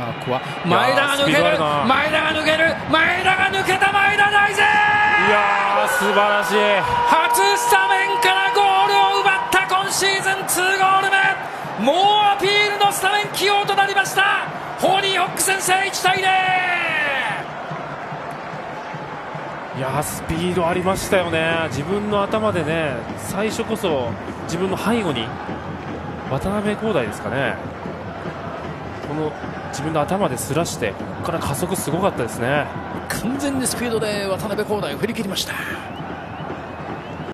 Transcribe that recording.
さあここは前田が抜ける、前田が抜ける、前田が抜けた、前田大然、 いやー素晴らしい。 初スタメンからゴールを奪った今シーズン2ゴール目、もうアピールのスタメン起用となりました。ホーニーホック先制1対0。 いやスピードありましたよね。自分の頭でね、最初こそ自分の背後に渡辺晃大ですかね、この自分の頭ですらして、ここから加速すごかったですね。 完全にスピードで渡辺晃大を振り切りました。